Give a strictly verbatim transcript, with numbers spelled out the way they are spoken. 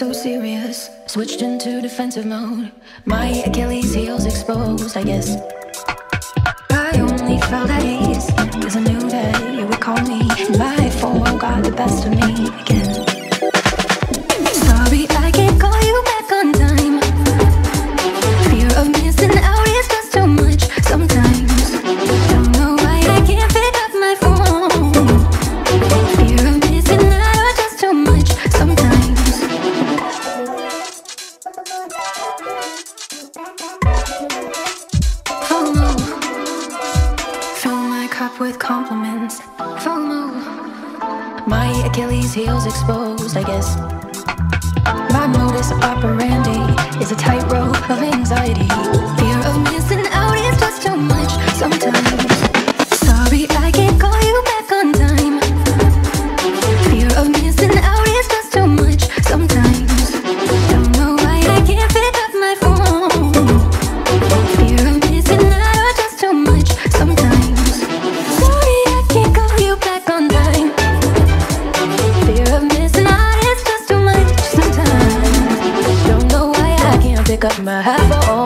so serious, switched into defensive mode. My Achilles heels exposed, I guess. I only felt at ease, cause I knew that you would call me. And my FOMO got the best of me again. Sorry, I can't call you back on time. Fear of missing out is just too much sometimes. Don't know why I can't pick up my phone. Fear of missing out is just too much sometimes. FOMO, fill my cup with compliments. FOMO, my Achilles heels exposed, I guess. My modus operandi is a tightrope of anxiety. Fear of missing out is just too much sometimes. Sorry, I can't call you back on time. Fear of missing out is just too much sometimes. Don't know why I can't pick up my phone. Fear of missing out is just too much sometimes. Sorry, I can't call you back on time. Fear of missing out is just too much sometimes. Don't know why I can't pick up my phone.